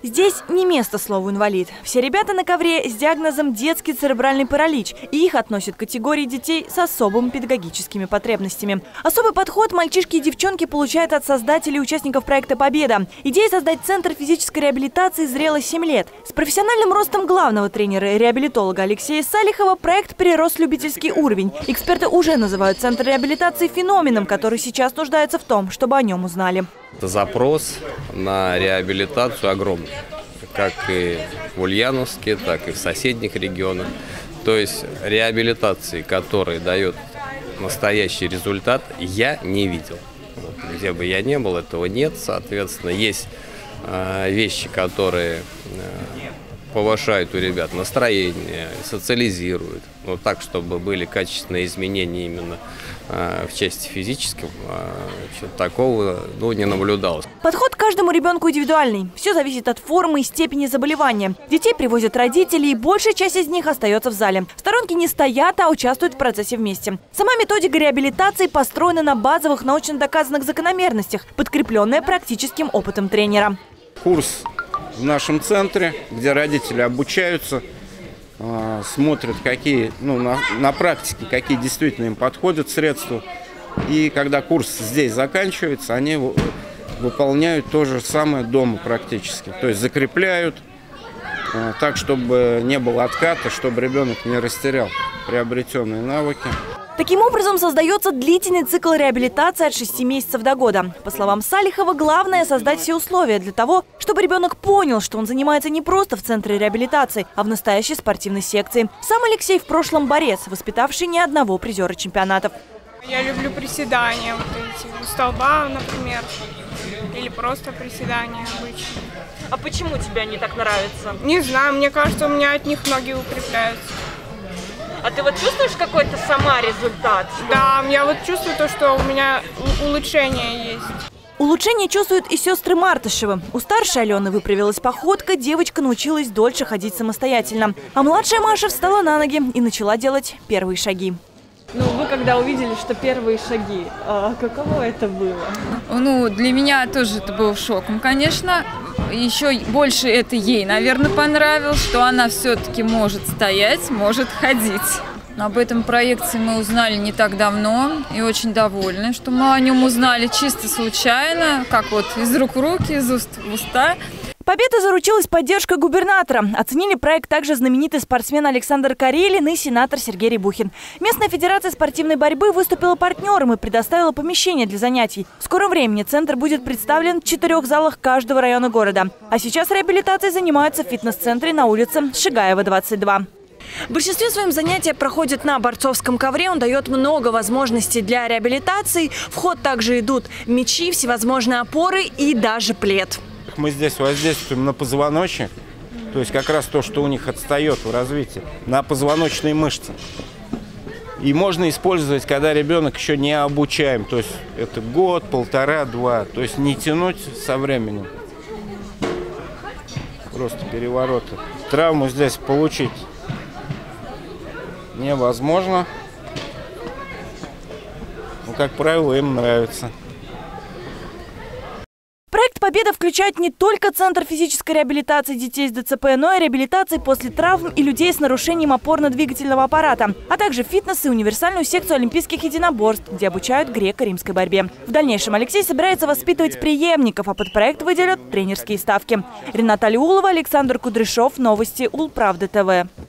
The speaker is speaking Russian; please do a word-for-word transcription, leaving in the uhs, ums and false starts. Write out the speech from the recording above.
Здесь не место слову «инвалид». Все ребята на ковре с диагнозом детский церебральный паралич, и их относят к категории детей с особыми педагогическими потребностями. Особый подход мальчишки и девчонки получают от создателей и участников проекта «Победа». Идея создать центр физической реабилитации зрела семь лет. С профессиональным ростом главного тренера и реабилитолога Алексея Салихова проект перерос в любительский уровень. Эксперты уже называют центр реабилитации феноменом, который сейчас нуждается в том, чтобы о нем узнали. Запрос на реабилитацию огромный, как и в Ульяновске, так и в соседних регионах. То есть реабилитации, которая дает настоящий результат, я не видел. Вот, где бы я ни был, этого нет. Соответственно, есть э, вещи, которые э, повышают у ребят настроение, социализируют. Но так, чтобы были качественные изменения именно э, в части физической, э, такого ну, не наблюдалось. Подход к каждому ребенку индивидуальный. Все зависит от формы и степени заболевания. Детей привозят родители, и большая часть из них остается в зале. В сторонке не стоят, а участвуют в процессе вместе. Сама методика реабилитации построена на базовых научно доказанных закономерностях, подкрепленная практическим опытом тренера. Курс в нашем центре, где родители обучаются, смотрят, какие, ну, на, на практике, какие действительно им подходят средства. И когда курс здесь заканчивается, они выполняют то же самое дома практически. То есть закрепляют так, чтобы не было отката, чтобы ребенок не растерял приобретенные навыки. Таким образом создается длительный цикл реабилитации от шести месяцев до года. По словам Салихова, главное – создать все условия для того, чтобы ребенок понял, что он занимается не просто в центре реабилитации, а в настоящей спортивной секции. Сам Алексей в прошлом борец, воспитавший ни одного призера чемпионатов. Я люблю приседания, вот эти, у столба, например, или просто приседания обычные. А почему тебе они так нравятся? Не знаю, мне кажется, у меня от них ноги укрепляются. А ты вот чувствуешь какой-то сама результат? Да, я вот чувствую то, что у меня улучшение есть. Улучшение чувствуют и сестры Мартышевы. У старшей Алены выправилась походка, девочка научилась дольше ходить самостоятельно. А младшая Маша встала на ноги и начала делать первые шаги. Ну, вы когда увидели, что первые шаги, а каково это было? Ну, для меня тоже это был шоком, конечно. Еще больше это ей, наверное, понравилось, что она все-таки может стоять, может ходить. Об этом проекте мы узнали не так давно и очень довольны, что мы о нем узнали чисто случайно, как вот из рук в руки, из уст в уста. Победа заручилась поддержкой губернатора. Оценили проект также знаменитый спортсмен Александр Карелин и сенатор Сергей Рябухин. Местная федерация спортивной борьбы выступила партнером и предоставила помещение для занятий. В скором времени центр будет представлен в четырех залах каждого района города. А сейчас реабилитацией занимаются в фитнес-центре на улице Шигаева, двадцать два. В большинстве своем занятия проходят на борцовском ковре. Он дает много возможностей для реабилитации. В ход также идут мячи, всевозможные опоры и даже плед. Мы здесь воздействуем на позвоночник, то есть как раз то, что у них отстает в развитии, на позвоночные мышцы. И можно использовать, когда ребенок еще не обучаем, то есть это год, полтора, два, то есть не тянуть со временем. Просто перевороты. Травму здесь получить невозможно, но, как правило, им нравится. Проект «Победа» включает не только Центр физической реабилитации детей с ДЦП, но и реабилитации после травм и людей с нарушением опорно-двигательного аппарата, а также фитнес и универсальную секцию олимпийских единоборств, где обучают греко-римской борьбе. В дальнейшем Алексей собирается воспитывать преемников, а под проект выделят тренерские ставки. Рената Алиулова, Александр Кудряшов. Новости Улправды ТВ.